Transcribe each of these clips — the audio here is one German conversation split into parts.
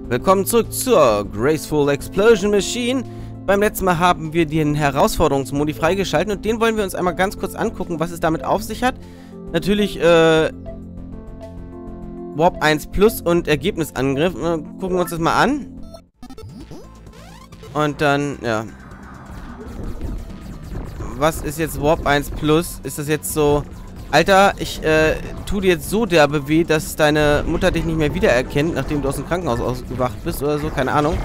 Willkommen zurück zur Graceful Explosion Machine. Beim letzten Mal haben wir den Herausforderungsmodi freigeschalten und den wollen wir uns einmal ganz kurz angucken, was es damit auf sich hat. Natürlich, Warp 1 Plus und Ergebnisangriff. Gucken wir uns das mal an. Und dann, ja. Was ist jetzt Warp 1 Plus? Ist das jetzt so... Alter, ich tu dir jetzt so derbe weh, dass deine Mutter dich nicht mehr wiedererkennt, nachdem du aus dem Krankenhaus ausgewacht bist oder so, keine Ahnung.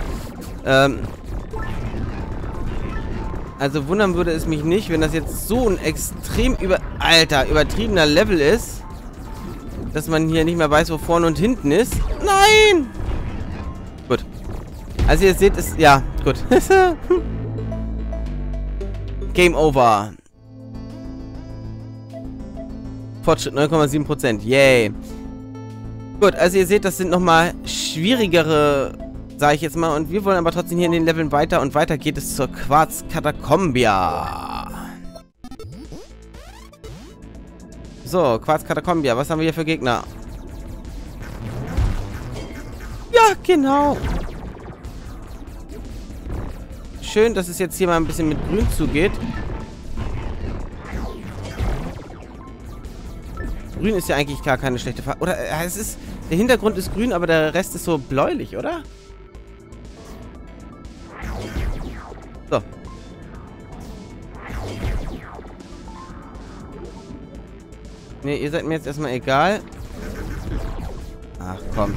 Also wundern würde es mich nicht, wenn das jetzt so ein extrem übertriebener Level ist, dass man hier nicht mehr weiß, wo vorne und hinten ist. Nein! Gut. Also ihr seht es, ja, gut. Game over. Fortschritt 9,7%. Yay. Gut, also ihr seht, das sind nochmal schwierigere, sage ich jetzt mal. Und wir wollen aber trotzdem hier in den Leveln weiter. Und weiter geht es zur Quarz-Katakombia. So, Quarz-Katakombia. Was haben wir hier für Gegner? Ja, genau. Schön, dass es jetzt hier mal ein bisschen mit Grün zugeht. Grün ist ja eigentlich gar keine schlechte Farbe. Oder es ist... Der Hintergrund ist grün, aber der Rest ist so bläulich, oder? So. Ne, ihr seid mir jetzt erstmal egal. Ach, kommt.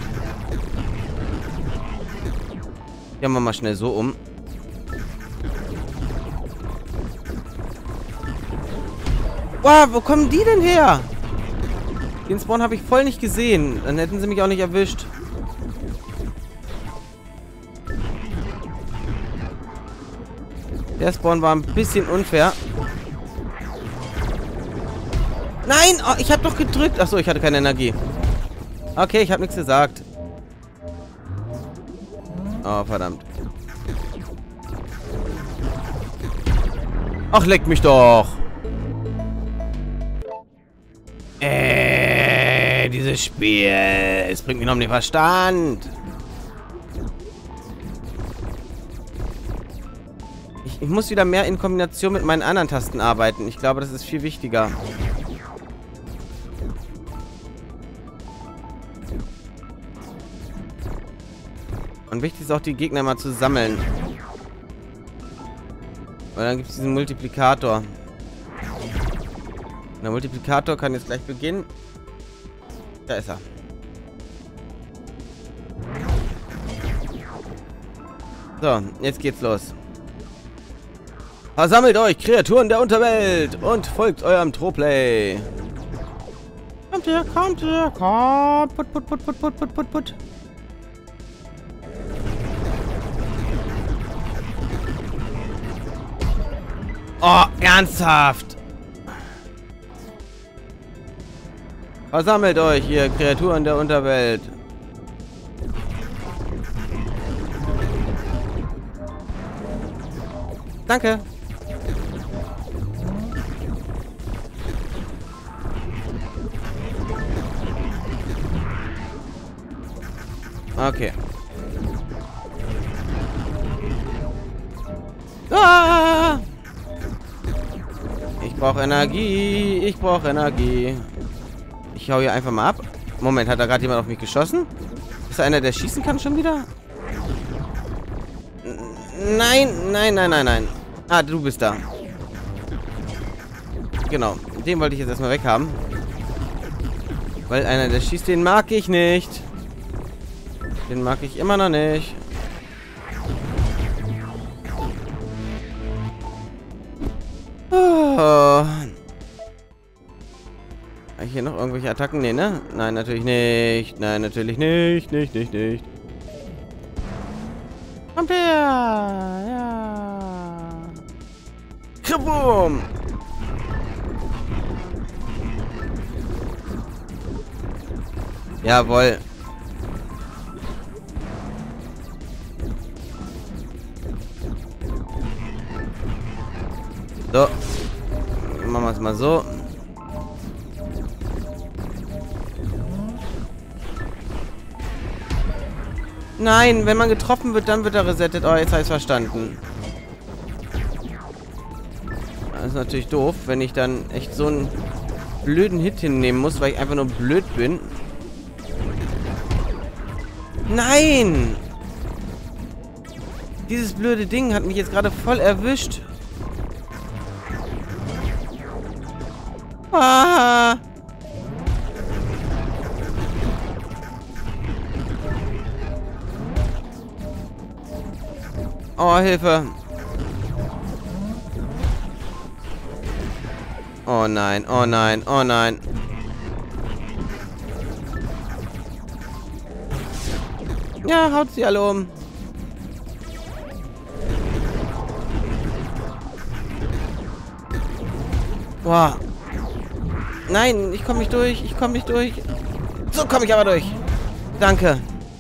Ja, machen wir mal schnell so um. Wow, wo kommen die denn her? Den Spawn habe ich voll nicht gesehen. Dann hätten sie mich auch nicht erwischt. Der Spawn war ein bisschen unfair. Nein! Oh, ich habe doch gedrückt. Achso, ich hatte keine Energie. Okay, ich habe nichts gesagt. Oh, verdammt. Ach, leck mich doch. Dieses Spiel. Es bringt mich noch um den Verstand. Ich muss wieder mehr in Kombination mit meinen anderen Tasten arbeiten. Ich glaube, das ist viel wichtiger. Und wichtig ist auch, die Gegner mal zu sammeln. Weil dann gibt es diesen Multiplikator. Der Multiplikator kann jetzt gleich beginnen. Da ist er. So, jetzt geht's los. Versammelt euch, Kreaturen der Unterwelt, und folgt eurem Troplay. Kommt her, kommt her, kommt. Put, put, put, put, put, put, put, put. Oh, ernsthaft. Versammelt euch, ihr Kreaturen der Unterwelt. Danke. Okay. Ah! Ich brauche Energie. Ich brauche Energie. Ich hau hier einfach mal ab. Moment, hat da gerade jemand auf mich geschossen? Ist da einer, der schießen kann schon wieder? Nein, nein, nein, nein, nein. Ah, du bist da. Genau. Den wollte ich jetzt erstmal weghaben. Weil einer, der schießt, den mag ich nicht. Den mag ich immer noch nicht. Oh. Hier noch irgendwelche Attacken? Nee, ne? Nein, natürlich nicht. Nein, natürlich nicht. Nicht. Kommt her! Ja! Krabum! Jawohl. So. Machen wir es mal so. Nein, wenn man getroffen wird, dann wird er resettet. Oh, jetzt habe ich es verstanden. Das ist natürlich doof, wenn ich dann echt so einen blöden Hit hinnehmen muss, weil ich einfach nur blöd bin. Nein! Dieses blöde Ding hat mich jetzt gerade voll erwischt. Ah! Oh, Hilfe. Oh nein, oh nein, oh nein. Ja, haut sie alle um. Boah. Nein, ich komme nicht durch. Ich komme nicht durch. So komme ich aber durch. Danke.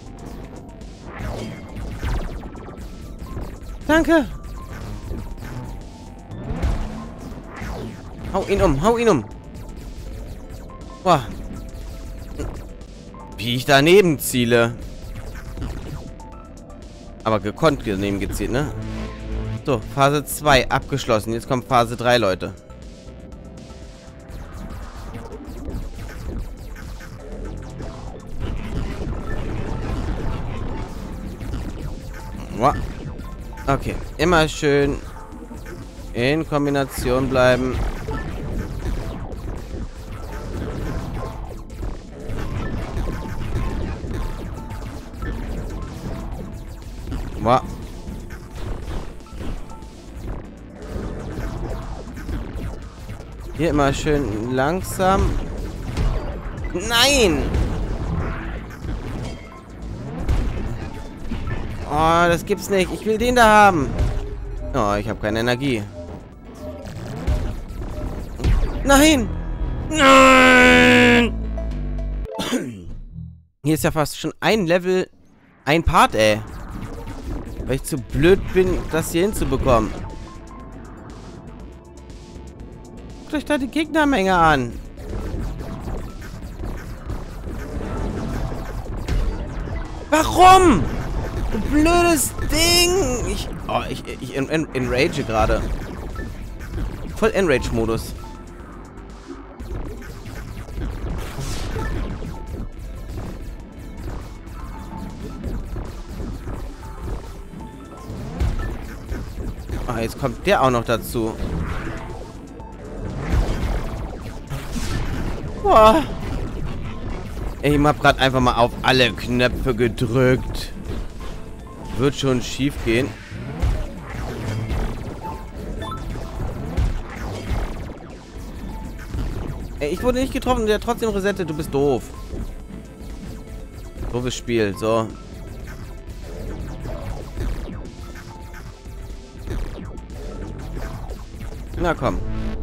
Danke. Hau ihn um, hau ihn um. Boah. Wie ich daneben ziele. Aber gekonnt daneben gezielt, ne? So, Phase 2 abgeschlossen. Jetzt kommt Phase 3, Leute. Boah. Okay, immer schön in Kombination bleiben. Boah. Hier immer schön langsam. Nein! Oh, das gibt's nicht. Ich will den da haben. Oh, ich habe keine Energie. Nein! Nein! Hier ist ja fast schon ein Level, ein Part, ey. Weil ich zu blöd bin, das hier hinzubekommen. Guckt euch da die Gegnermenge an. Warum? Du blödes Ding! Ich enrage gerade. Voll Enrage-Modus. Ah, jetzt kommt der auch noch dazu. Boah. Ich hab gerade einfach mal auf alle Knöpfe gedrückt. Wird schon schief gehen. Ey, ich wurde nicht getroffen und der hat trotzdem resettet. Du bist doof. Doofes Spiel. So. Na komm.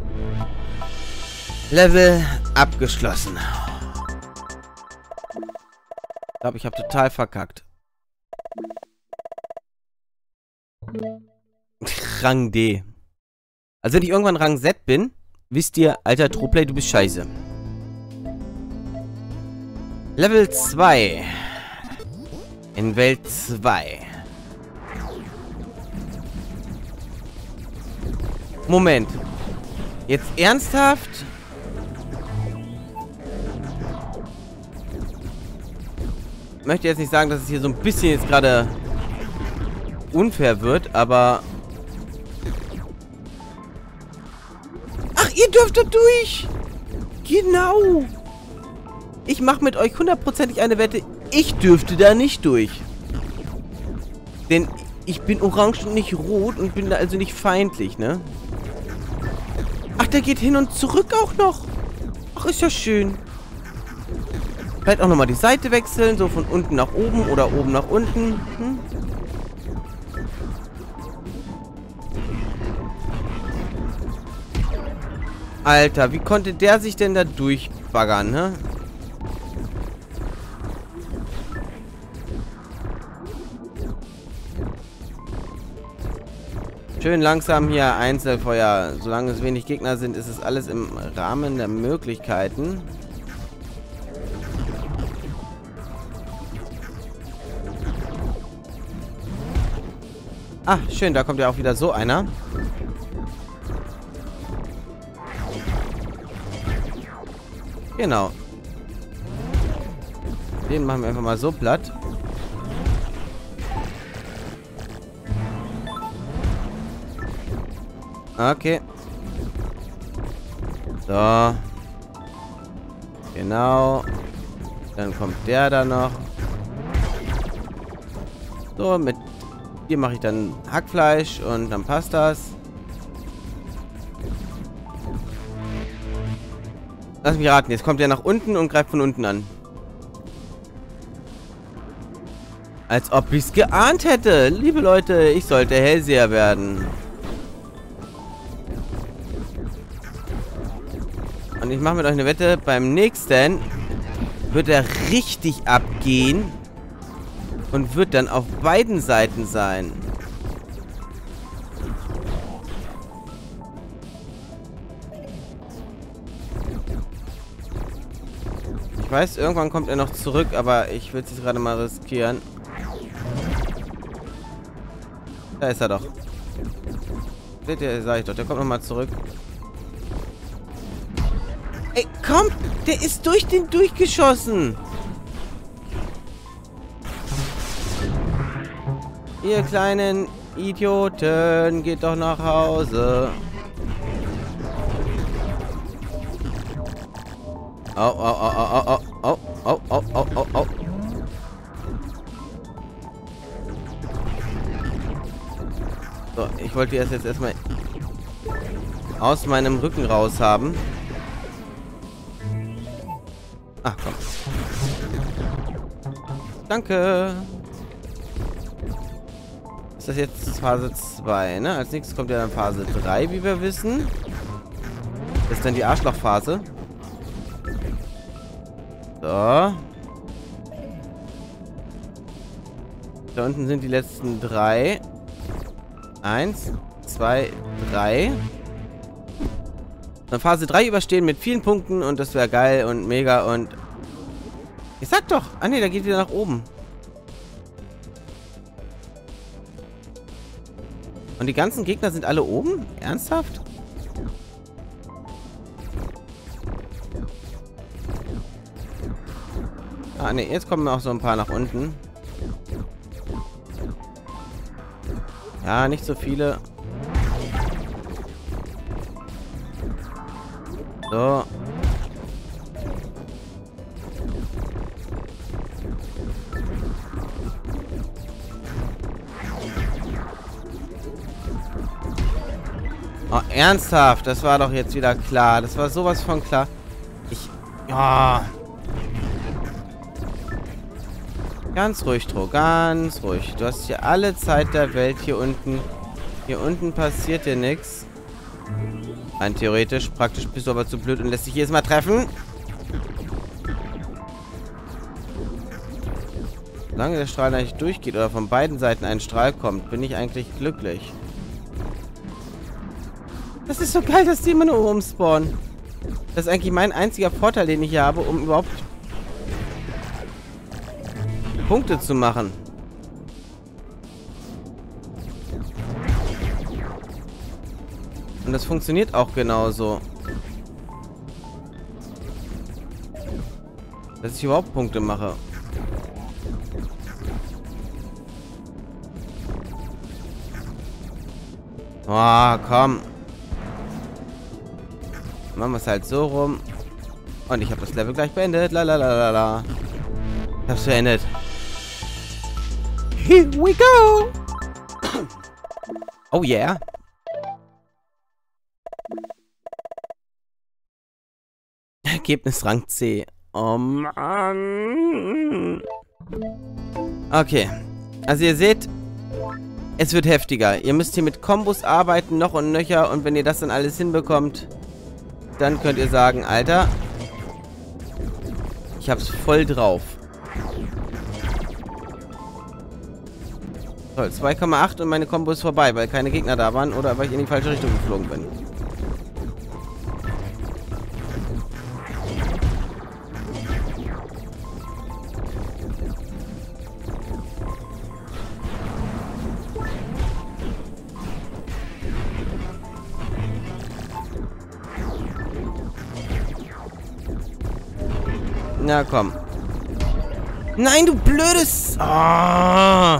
Level abgeschlossen. Ich glaube, ich habe total verkackt. Rang D. Also wenn ich irgendwann Rang Z bin, wisst ihr, alter Trueplay, du bist scheiße. Level 2. In Welt 2. Moment. Jetzt ernsthaft? Ich möchte jetzt nicht sagen, dass es hier so ein bisschen jetzt gerade unfair wird, aber... Ach, ihr dürft da durch! Genau! Ich mache mit euch hundertprozentig eine Wette, ich dürfte da nicht durch. Denn ich bin orange und nicht rot und bin da also nicht feindlich, ne? Ach, der geht hin und zurück auch noch. Ach, ist ja schön. Vielleicht auch nochmal die Seite wechseln, so von unten nach oben oder oben nach unten. Hm? Alter, wie konnte der sich denn da durchbaggern, ne? Schön langsam hier Einzelfeuer. Solange es wenig Gegner sind, ist es alles im Rahmen der Möglichkeiten. Ah, schön, da kommt ja auch wieder so einer. Genau. Den machen wir einfach mal so platt. Okay. So. Genau. Dann kommt der da noch. So, mit hier mache ich dann Hackfleisch und dann passt das. Lass mich raten, jetzt kommt der nach unten und greift von unten an. Als ob ich es geahnt hätte. Liebe Leute, ich sollte Hellseher werden. Und ich mache mit euch eine Wette, beim nächsten wird er richtig abgehen und wird dann auf beiden Seiten sein. Ich weiß, irgendwann kommt er noch zurück, aber ich will es jetzt gerade mal riskieren. Da ist er doch. Seht ihr, sag ich doch, der kommt nochmal zurück. Ey, komm! Der ist durch den durchgeschossen! Ihr kleinen Idioten, geht doch nach Hause. Au, au, au, au, au, au, au, au, au, au, au. So, ich wollte das jetzt erstmal aus meinem Rücken raus haben. Ach, komm. Danke. Ist das jetzt Phase 2, ne? Als nächstes kommt ja dann Phase 3, wie wir wissen. Das ist dann die Arschlochphase. So. Da unten sind die letzten 3. 1, 2, 3. Dann Phase 3 überstehen mit vielen Punkten und das wäre geil und mega und... Ich sag doch! Ah ne, da geht wieder nach oben. Und die ganzen Gegner sind alle oben? Ernsthaft? Ah ne, jetzt kommen auch so ein paar nach unten. Ja, nicht so viele. So. Oh, ernsthaft? Das war doch jetzt wieder klar. Das war sowas von klar. Ja. Ganz ruhig, Tro. Ganz ruhig. Du hast hier alle Zeit der Welt hier unten. Hier unten passiert dir nichts. Rein theoretisch. Praktisch bist du aber zu blöd und lässt dich jedes Mal treffen. Solange der Strahl nicht durchgeht oder von beiden Seiten ein Strahl kommt, bin ich eigentlich glücklich. Das ist so geil, dass die immer nur oben spawnen. Das ist eigentlich mein einziger Vorteil, den ich hier habe, um überhaupt Punkte zu machen. Und das funktioniert auch genauso. Dass ich überhaupt Punkte mache. Oh, komm. Machen wir es halt so rum. Und ich habe das Level gleich beendet. Lalalala. Ich hab's beendet. Here we go! Oh yeah. Ergebnis Rang C. Oh Mann. Okay. Also ihr seht, es wird heftiger. Ihr müsst hier mit Kombos arbeiten, noch und nöcher. Und wenn ihr das dann alles hinbekommt, dann könnt ihr sagen, Alter, ich hab's voll drauf. Toll, 2,8 und meine Kombo ist vorbei, weil keine Gegner da waren oder weil ich in die falsche Richtung geflogen bin. Na, komm. Nein, du blödes... Oh.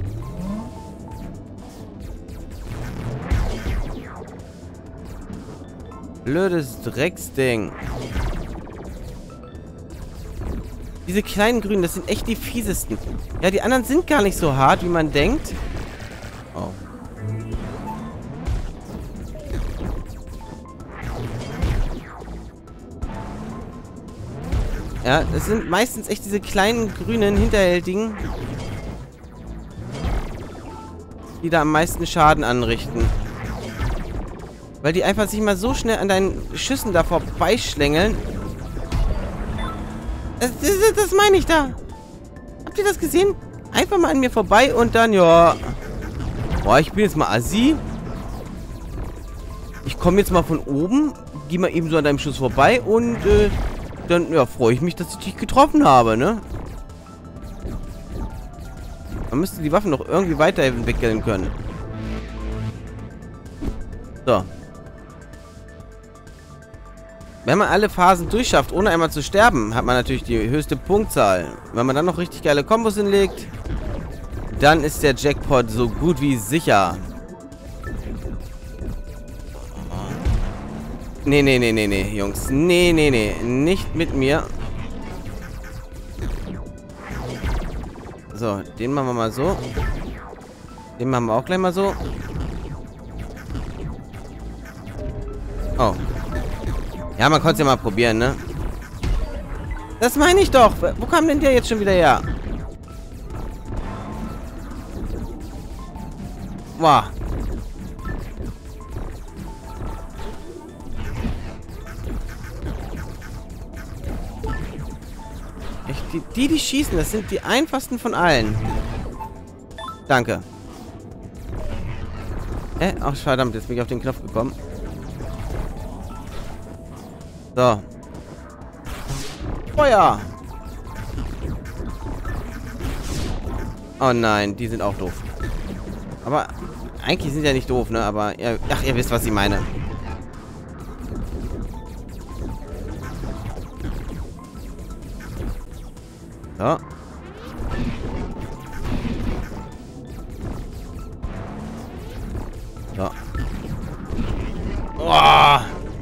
Blödes Drecksding. Diese kleinen Grünen, das sind echt die fiesesten. Ja, die anderen sind gar nicht so hart, wie man denkt. Oh. Ja, das sind meistens echt diese kleinen, grünen, hinterhältigen, die da am meisten Schaden anrichten. Weil die einfach sich mal so schnell an deinen Schüssen da vorbeischlängeln. Das meine ich da. Habt ihr das gesehen? Einfach mal an mir vorbei und dann, ja. Boah, ich bin jetzt mal assi. Ich komme jetzt mal von oben, gehe mal eben so an deinem Schuss vorbei und, dann, ja, freue ich mich, dass ich dich getroffen habe, ne? Man müsste die Waffen noch irgendwie weiterentwickeln können. So. Wenn man alle Phasen durchschafft, ohne einmal zu sterben, hat man natürlich die höchste Punktzahl. Wenn man dann noch richtig geile Kombos hinlegt, dann ist der Jackpot so gut wie sicher. Nee, Jungs. Nee. Nicht mit mir. So, den machen wir mal so. Den machen wir auch gleich mal so. Oh. Ja, man konnte es ja mal probieren, ne? Das meine ich doch. Wo kam denn der jetzt schon wieder her? Boah. Echt, die schießen, das sind die einfachsten von allen. Danke. Ach, verdammt, jetzt bin ich auf den Knopf gekommen. So. Feuer! Oh nein, die sind auch doof. Aber eigentlich sind ja nicht doof, ne? Aber, ach, ihr wisst, was ich meine. So. So. Oh!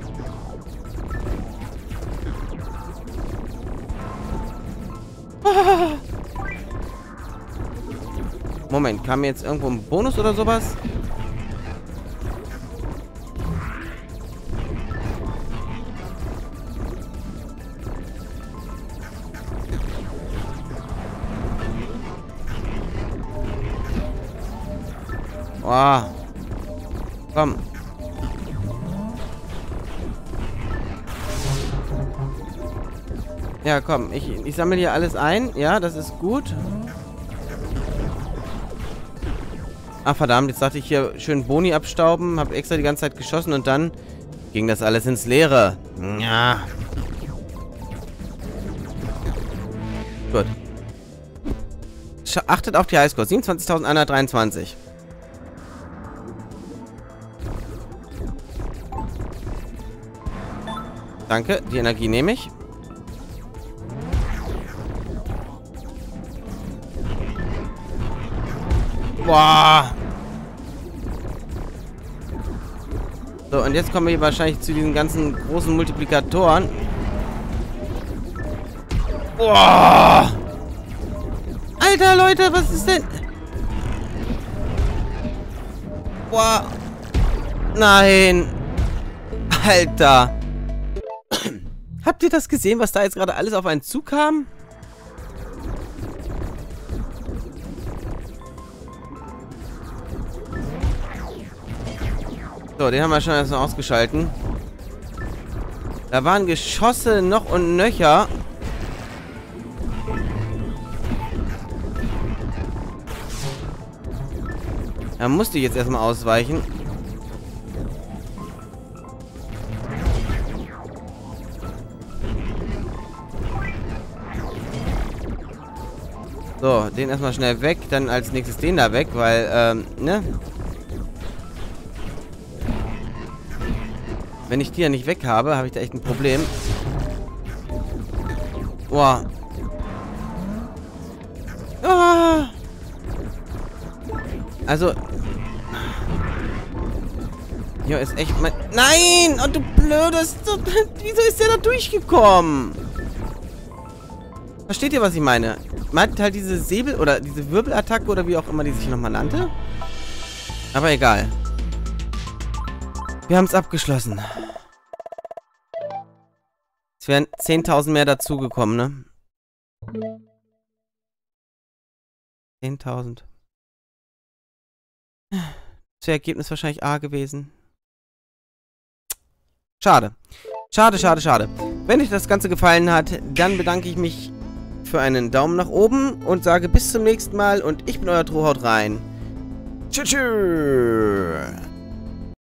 Moment, kam mir jetzt irgendwo ein Bonus oder sowas? Oh. Komm. Ja, komm. Ich sammle hier alles ein. Ja, das ist gut. Ah, verdammt. Jetzt dachte ich hier schön Boni abstauben. Hab extra die ganze Zeit geschossen und dann ging das alles ins Leere. Ja. Gut. Achtet auf die Highscore. 27.123. Danke. Die Energie nehme ich. Boah. So, und jetzt kommen wir hier wahrscheinlich zu diesen ganzen großen Multiplikatoren. Boah. Alter, Leute, was ist denn? Boah. Nein. Alter. Habt ihr das gesehen, was da jetzt gerade alles auf einen zukam? So, den haben wir schon erstmal ausgeschalten. Da waren Geschosse noch und nöcher. Da musste ich jetzt erstmal ausweichen. So, den erstmal schnell weg. Dann als nächstes den da weg, weil, ne? Wenn ich die ja nicht weg habe, habe ich da echt ein Problem. Boah. Ah. Also... Jo, ist echt mein... Nein! Oh, du blödes... Wieso ist der da durchgekommen? Versteht ihr, was ich meine? Man hat halt diese Säbel... Oder diese Wirbelattacke oder wie auch immer die sich nochmal nannte. Aber egal. Wir haben es abgeschlossen. Es wären 10.000 mehr dazugekommen, ne? 10.000. Das wäre Ergebnis wahrscheinlich A gewesen. Schade. Schade, schade, schade. Wenn euch das Ganze gefallen hat, dann bedanke ich mich für einen Daumen nach oben und sage bis zum nächsten Mal und ich bin euer Tro, haut rein. Tschüss.